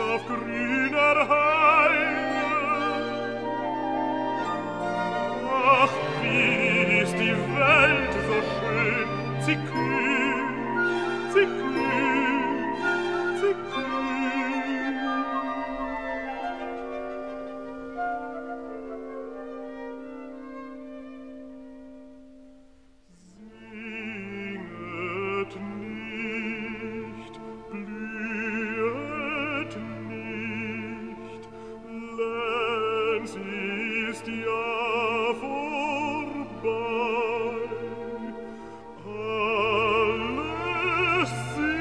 auf grüner Heide. Ach, wie ist die Welt so schön, sie kühl, sie kühl, sie kühl. Singet nicht, blühet nicht, Lenz ist ja vorbei. Alles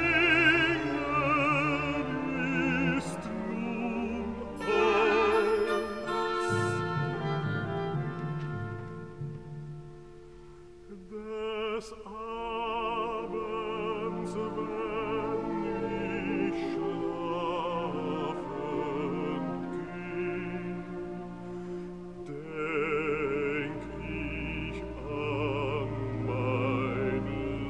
Singen ist nun aus. Des Abends, wenn ich schlafen geh, denk ich an mein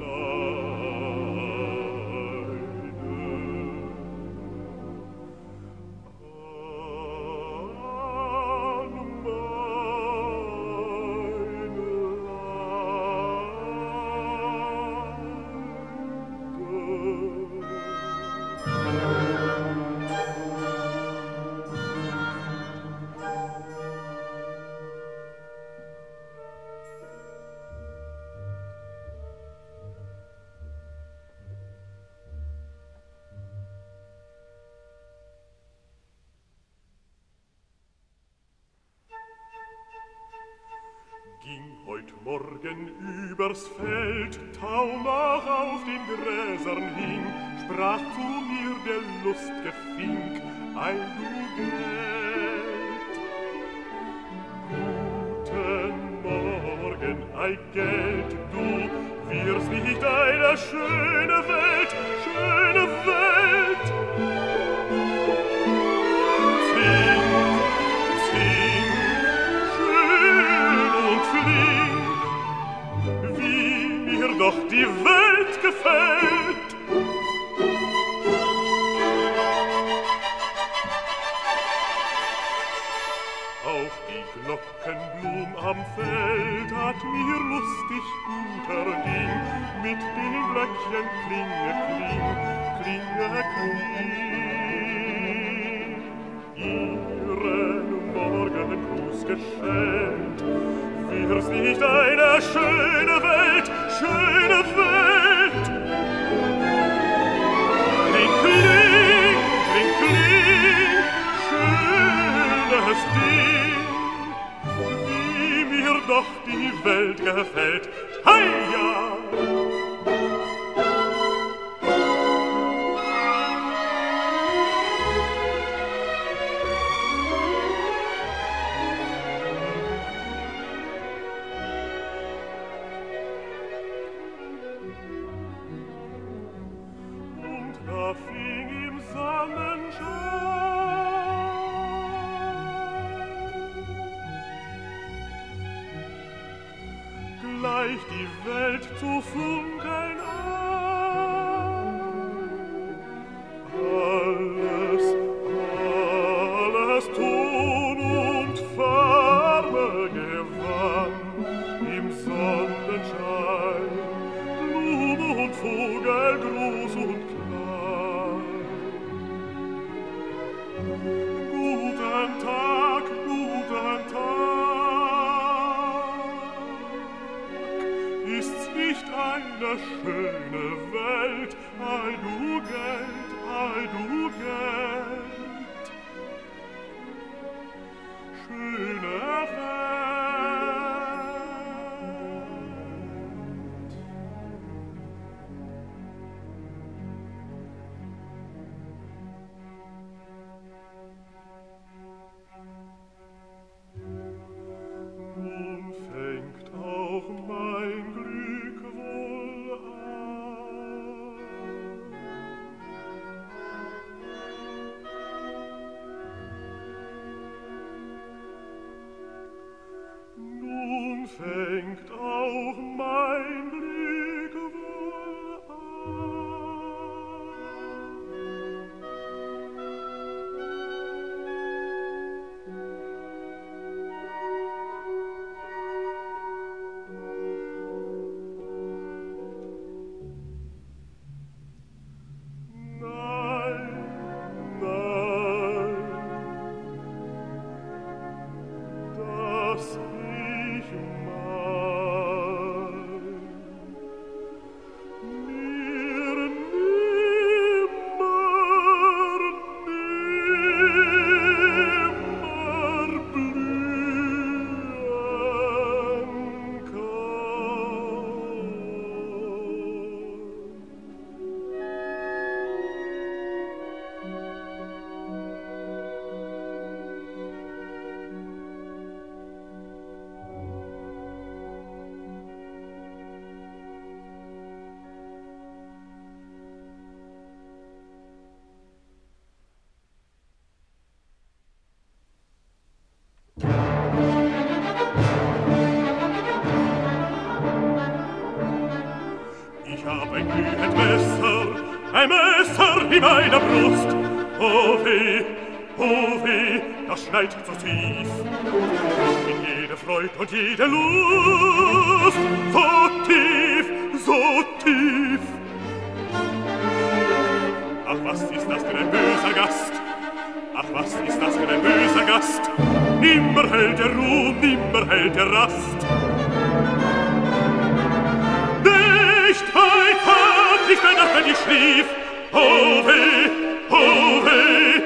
Ging heut Morgen übers Feld, Taumach auf den Gräsern hing, sprach zu mir der lustge Fink, ei du Geld. Guten Morgen, ei Geld, du wirst nicht eine schöne Welt, schöne Welt. Wie mir doch die Welt gefällt. Auch die Glockenblum am Feld hat mir lustig guter Ding, mit den Glöckchen klinge, kling, klinge, kling. Ihren Morgengruß geschenkt, wir's nicht eine schöne Welt, schöne Welt? Kling, kling, kling, kling, schönes Ding, wie mir doch die Welt gefällt. Heia! Gleich die Welt zu funkeln an. Alles Ton und Farbe gewann im Sonnenschein, Blume und Vogel groß und klein. Guten Tag, guten Tag, ist's nicht eine schöne Welt, ei du Geld, ei du Geld. Schöne Welt. Nun fängt auch mein Glück wohl an. Nun fängt auch mein Glück wohl an. in meiner Brust. Oh weh, das schneit so tief. In jede Freud und jede Lust, so tief, so tief. Ach, was ist das für ein böser Gast? Ach, was ist das für ein böser Gast? Nimmer hält er Ruhe, nimmer hält er Rast. Nicht bei Tag, nicht bei Nacht, wenn ich schlief. Oh weh, oh weh.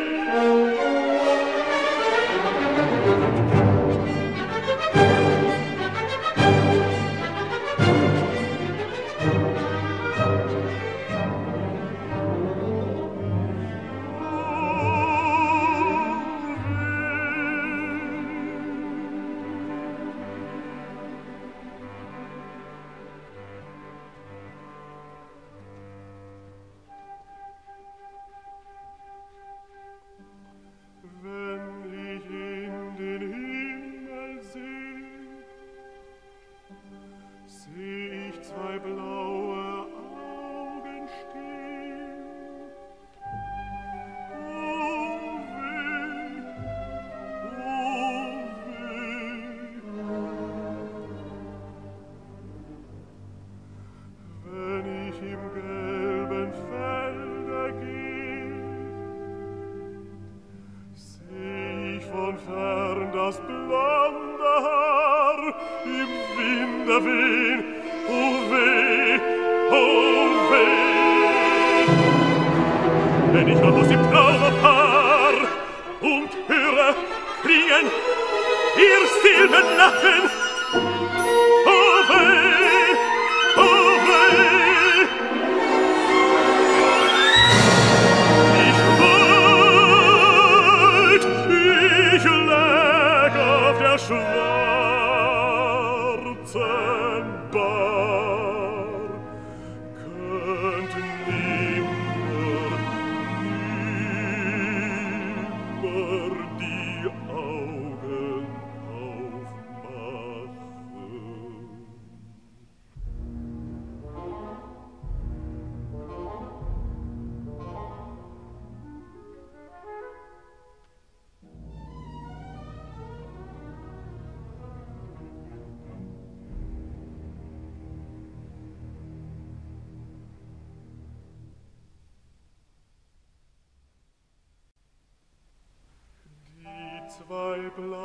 Zwei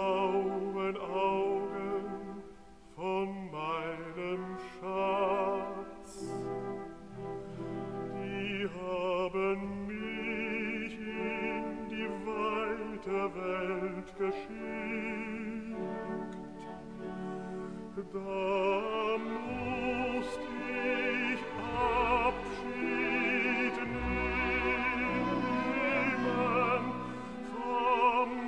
blauen Augen von meinem Schatz, die haben mich in die weite Welt geschickt. Da musst ich Abschied nehmen vom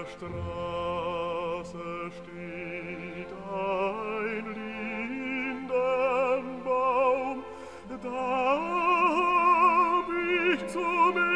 Straße steht ein Lindenbaum, da hab ich zum